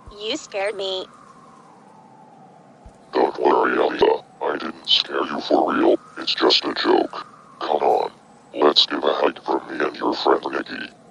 You scared me. Don't worry, Elisa. I didn't scare you for real. It's just a joke. Come on. Let's give a hug from me and your friend Nikki.